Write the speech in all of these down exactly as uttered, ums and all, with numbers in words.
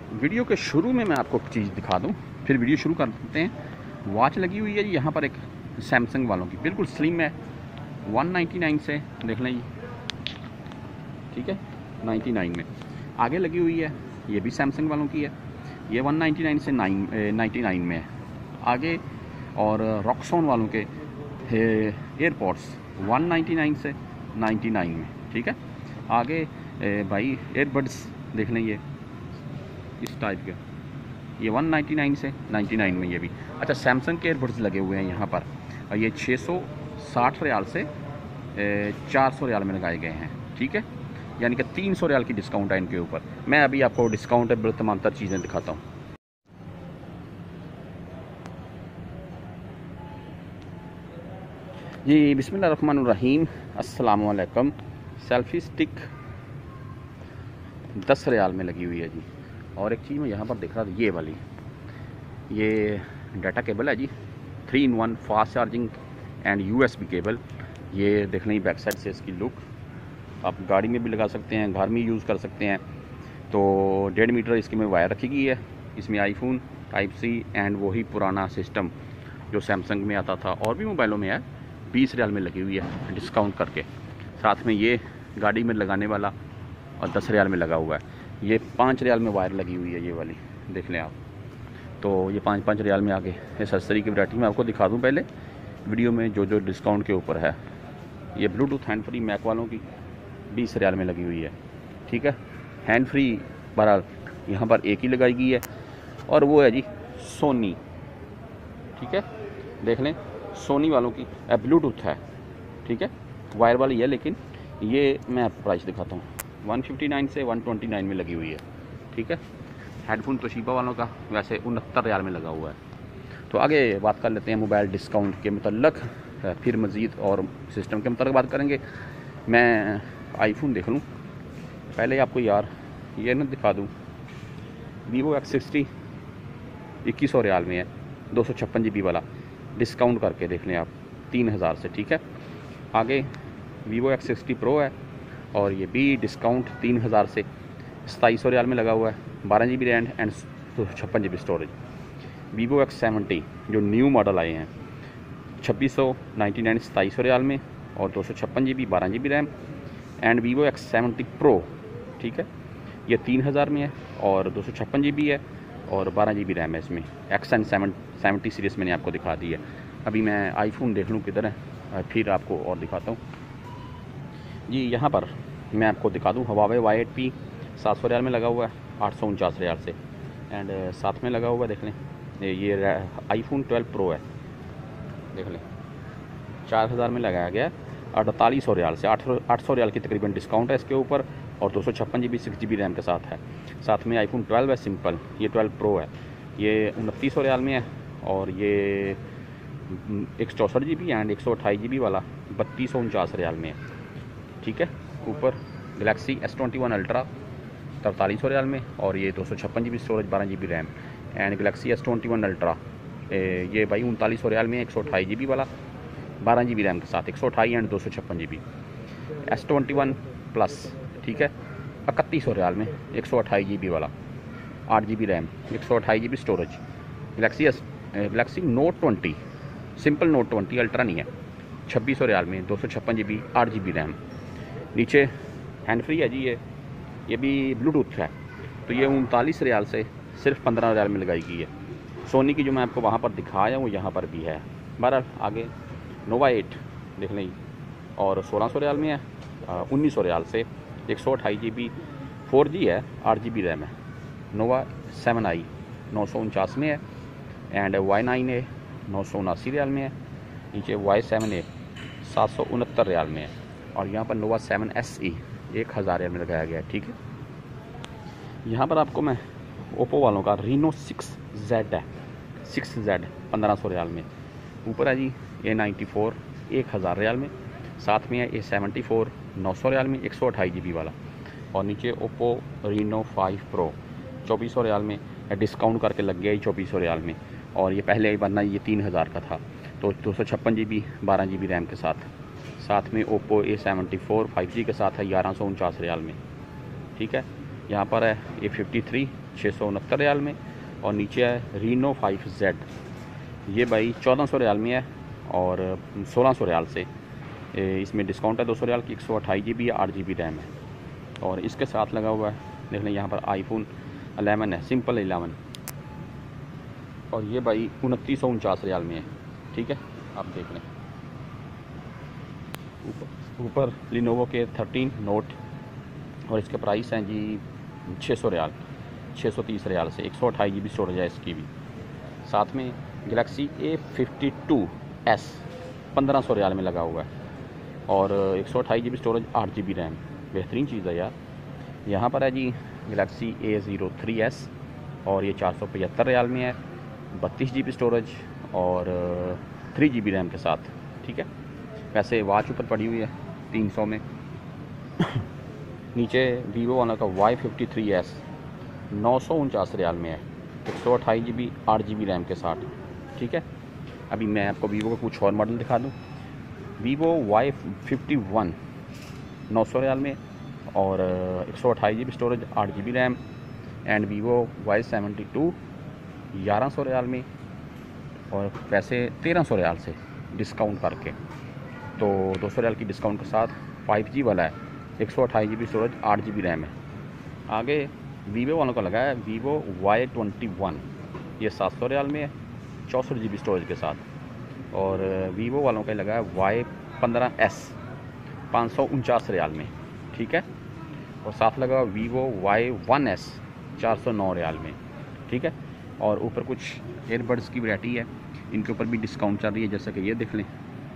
Video के शुरू में मैं आपको एक चीज़ दिखा दूं, फिर वीडियो शुरू कर देते हैं। वॉच लगी हुई है जी यहाँ पर एक सैमसंग वालों की, बिल्कुल स्लिम है, वन नाइन्टी नाइन से देख लें जी, ठीक है, नाइन्टी नाइन में। आगे लगी हुई है, ये भी सैमसंग वालों की है, ये वन नाइन्टी नाइन से नाइन नाइन्टी नाइन में है आगे। और रॉक्सॉन वालों के एयरपॉड्स वन नाइन्टी नाइन से नाइन्टी नाइन में, ठीक है। आगे ए, भाई एयरबड्स देख लें, ये इस टाइप के, ये वन नाइन्टी नाइन से नाइन्टी नाइन में ये भी। अच्छा, सैमसंग के एयरबड्स लगे हुए हैं यहाँ पर, और ये छः सौ साठ रियाल से चार सौ रियाल में लगाए गए हैं, ठीक है, यानी कि तीन सौ रियाल की डिस्काउंट है इनके ऊपर। मैं अभी आपको डिस्काउंटेबल तमाम तर चीज़ें दिखाता हूँ। जी बिस्मिल्लाहिर्रहमानिर्रहीम, अस्सलाम वालेकुम। सेल्फी स्टिक दस रियाल में लगी हुई है जी। और एक चीज़ मैं यहाँ पर दिख रहा था, ये वाली, ये डाटा केबल है जी, three in one fast charging and USB cable. ये देख लें बैक साइड से इसकी लुक, आप गाड़ी में भी लगा सकते हैं, घर में यूज़ कर सकते हैं। तो डेढ़ मीटर इसकी में वायर रखी गई है। इसमें आईफोन टाइप सी एंड वही पुराना सिस्टम जो सैमसंग में आता था और भी मोबाइलों में है, बीस रियाल में लगी हुई है डिस्काउंट करके। साथ में ये गाड़ी में लगाने वाला और दस रियाल में लगा हुआ है। ये पाँच रियाल में वायर लगी हुई है, ये वाली देख लें आप। तो ये पाँच पाँच रियाल में आगे एक्सेसरी की वैरायटी मैं आपको दिखा दूं पहले वीडियो में, जो जो डिस्काउंट के ऊपर है। ये ब्लूटूथ हैंड फ्री मैक वालों की बीस रियाल में लगी हुई है, ठीक है। हैंड फ्री बहरहाल यहाँ पर एक ही लगाई गई है, और वो है जी सोनी, ठीक है, देख लें सोनी वालों की ब्लूटूथ है, ठीक है, वायर वाली है। लेकिन ये मैं आपको प्राइस दिखाता हूँ, वन फिफ्टी नाइन से वन ट्वेंटी नाइन में लगी हुई है, ठीक है। हेडफोन तोशिबा वालों का वैसे उनहत्तर रियाल में लगा हुआ है। तो आगे बात कर लेते हैं मोबाइल डिस्काउंट के मतलब, फिर मज़ीद और सिस्टम के मतलब बात करेंगे। मैं आईफोन देख लूँ पहले आपको यार, ये ना दिखा दूँ, वीवो एक्स सिक्सटी इक्कीस सौ रियाल में है, दो सौ छप्पन जी बी वाला, डिस्काउंट करके देख लें आप तीन हज़ार से, ठीक है। आगे वीवो एक्स सिक्सटी प्रो है, और ये भी डिस्काउंट तीन हज़ार से सताईस सौ रियाल में लगा हुआ है, बारह जी बी रैम एंड छप्पन G B storage. Vivo X seventy जो न्यू मॉडल आए हैं, छब्बीस सौ नाइन्टी नाइन सताईस सौ रियाल में, और दो सौ छप्पन जी बी बारह G B RAM. And Vivo X seventy Pro, ठीक है, ये तीन हज़ार में है, और दो सौ छप्पन जी बी है, और बारह जी बी रैम है इसमें। X N seven seventy series मैंने आपको दिखा दी है। अभी मैं आईफोन देख लूँ किधर है, फिर आपको और दिखाता हूँ जी। यहाँ पर मैं आपको दिखा दूँ, हवावे वाई एट पी सात सौ रियाल में लगा हुआ है, आठ सौ उनचास रियाल से। एंड साथ में लगा हुआ है देख लें, ये आईफोन ट्वेल्व प्रो है, देख लें चार हज़ार में लगाया गया है, अड़तालीस सौ रियाल से, आठ सौ आठ सौ रियाल की तकरीबन डिस्काउंट है इसके ऊपर, और दो सौ छप्पन G B six G B RAM के साथ है। साथ में आईफोन ट्वेल्व है सिंपल, ये ट्वेल्व प्रो है, ये उनतीस सौ रियाल में है, और ये एक सौ चौंसठ जी बी एंड एक सौ अट्ठाईस जी बी वाला बत्तीस सौ उनचास रियाल में है, ठीक है। ऊपर Galaxy S twenty one Ultra तरतालीस सौ रियाल में, और ये दो सौ छप्पन जी बी स्टोरेज बारह G B RAM. And Galaxy S twenty one Ultra ये भाई उनतालीस सौ रियाल में, एक सौ अट्ठाईस जी बी वाला बारह जी बी रैम के साथ, एक सौ अट्ठाईस एंड दो सौ छप्पन G B. S twenty one plus, ठीक है, इकतीस सौ रियाल में, एक सौ अट्ठाईस जी बी वाला, आठ जी बी रैम, एक सौ अट्ठाईस G B storage. Galaxy S Galaxy Note twenty simple Note twenty Ultra नहीं है, छब्बीस सौ रियाल में, दो सौ छप्पन जी बी आठ जी बी रैम। नीचे हैंड फ्री है जी, ये ये भी ब्लूटूथ है, तो ये उनतालीस रियाल से सिर्फ पंद्रह रियाल में लगाई गई है। सोनी की जो मैं आपको वहाँ पर दिखाया वो यहाँ पर भी है। बहरहाल आगे नोवा एट देख लें, और सोलह सौ रियाल में है, उन्नीस सौ रियाल से, एक सौ अट्ठाईस जी बी फोर जी है, आठ जी बी रैम है। नोवा सेवन आई नौ सौ उनचास में है, एंड वाई नाइन ए नौ सौ उनासी रियाल में है। नीचे वाई सेवन ए सात सौ उनहत्तर रियाल में है, और यहाँ पर नोवा सेवन एस ई एक हज़ार रियाल में लगाया गया है, ठीक है। यहाँ पर आपको मैं ओप्पो वालों का रीनो सिक्स जेड है, सिक्स जेड पंद्रह सौ रियाल में। ऊपर है जी ए नाइन्टी फोर एक हज़ार रियाल में, साथ में है ए सेवेंटी फोर नौ सौ रियाल में, एक सौ अट्ठाईस जी बी वाला। और नीचे ओप्पो रीनो फाइव प्रो चौबीस सौ रियाल में, डिस्काउंट करके लग गया ही चौबीस सौ रियाल में, और ये पहले वरना ये तीन हज़ार का था। तो दो सौ छप्पन जी बी बारह जी बी रैम के साथ। साथ में Oppo A seventy four five G के साथ है, ग्यारह सौ उनचास रियाल में, ठीक है। यहाँ पर है ए फिफ्टी थ्री छः सौ उनहत्तर रियाल में। और नीचे है रीनो फाइव जेड, ये भाई चौदह सौ रियाल में है और सोलह सौ रियाल से। इसमें डिस्काउंट है दो सौ रियाल की, एक सौ अट्ठाईस जी बी है, आठ जी बी रैम है। और इसके साथ लगा हुआ है देख लें यहाँ पर आईफोन अलेवन है, सिंपल इलेवन, और ये भाई उनतीस सौ उनचास रियाल में है। ठीक है, आप देख लें। ऊपर ऊपर लिनोवो के थर्टीन नोट, और इसके प्राइस हैं जी छः सौ रियाल, छः सौ तीस रियाल से। एक सौ अट्ठाईस जी बी स्टोरेज है इसकी भी। साथ में Galaxy A fifty two S पंद्रह सौ रियाल में लगा हुआ है, और एक सौ अट्ठाईस जी बी स्टोरेज, आठ जी बी रैम। बेहतरीन चीज़ है यार। यहाँ पर है जी Galaxy A zero three S, और ये चार सौ पचहत्तर रियाल में है, बत्तीस जी बी स्टोरेज और थ्री जी बी रैम के साथ। ठीक है, वैसे वाच ऊपर पड़ी हुई है तीन सौ में। नीचे वीवो वाला का वाई फिफ्टी थ्री एस नौ सौ उनचास रियाल में है, एक सौ अट्ठाईस जी बी आठ जी बी रैम के साथ। ठीक है, अभी मैं आपको वीवो का कुछ और मॉडल दिखा दूँ। वीवो वाई फिफ्टी वन नौ सौ रियाल में, और एक सौ अट्ठाईस जी बी स्टोरेज, आठ G B RAM. And Vivo Y seventy two ग्यारह सौ रियाल में, और पैसे तेरह सौ रियाल से डिस्काउंट करके, तो दो सौ रियाल की डिस्काउंट के साथ फाइव जी वाला है, एक सौ अट्ठाईस जी बी स्टोरेज, आठ जी बी रैम है। आगे वीवो वालों का लगा है वीवो वाई ट्वेंटी वन, ये सात सौ रियाल में है, चौंसठ जी बी स्टोरेज के साथ। और वीवो वालों का लगा है वाई पंद्रह एस पाँच सौ उनचास रियाल में। ठीक है, और साथ लगा वीवो वाई वन एस चार सौ नौ रियाल में। ठीक है, और ऊपर कुछ एयरबड्स की वैरायटी है, इनके ऊपर भी डिस्काउंट चल रही है, जैसे कि ये देख लें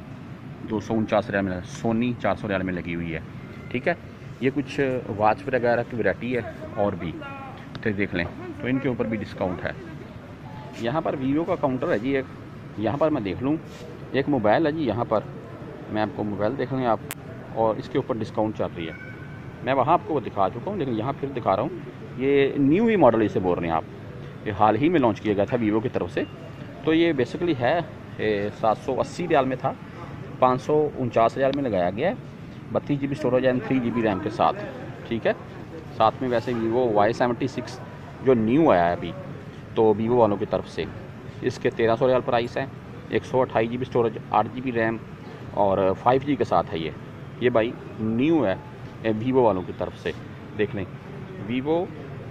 दो सौ उनचास रियाल में, सोनी चार सौ रियाल में लगी हुई है। ठीक है, ये कुछ वाच वगैरह की वैरायटी है और भी, तो देख लें, तो इनके ऊपर भी डिस्काउंट है। यहाँ पर वीवो का काउंटर है जी एक, यहाँ पर मैं देख लूँ एक मोबाइल है जी, यहाँ पर मैं आपको मोबाइल देख लें आप, और इसके ऊपर डिस्काउंट चल रही है। मैं वहाँ आपको वो दिखा चुका हूँ, लेकिन यहाँ फिर दिखा रहा हूँ। ये न्यू ही मॉडल इसे बोल रहे हैं आप, ये हाल ही में लॉन्च किया गया था वीवो की तरफ से। तो ये बेसिकली है सात सौ अस्सी रियाल में था, पाँच सौ उनचास रियाल में लगाया गया है, बत्तीस G B storage and three G B RAM के साथ। ठीक है, साथ में वैसे वीवो वाई सेवेंटी सिक्स जो न्यू आया है अभी, तो वीवो वालों की तरफ से इसके तेरह सौ रियाल प्राइस है, एक सौ अट्ठाईस जी बी स्टोरेज, आठ जी बी रैम और फाइव जी के साथ है। ये ये भाई न्यू है वीवो वालों की तरफ से। देख लें वीवो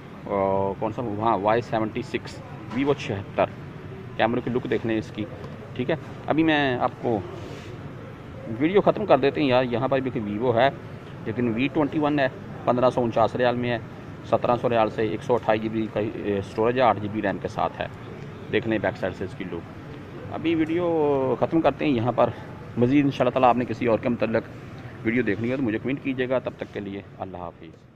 कौन सा, हाँ वाई सेवेंटी सिक्स वीवो छिहत्तर, कैमरे की लुक देख लें इसकी। ठीक है, अभी मैं आपको वीडियो ख़त्म कर देते हैं यार। यहाँ पर भी वीवो है, लेकिन वी ट्वेंटी वन है, पंद्रह सौ उनचास रियाल में है, सत्रह सौ रियाल से, एक सौ अट्ठाईस जी बी का स्टोरेज है, आठ जी बी रैम के साथ है। देख लें बैक साइड से इसकी लुक। अभी वीडियो ख़त्म करते हैं यहाँ पर। मज़ीद इंशाल्लाह ताला आपने किसी और के मतलब वीडियो देखनी हो तो मुझे कमेंट कीजिएगा। तब तक के लिए अल्लाह हाफिज़।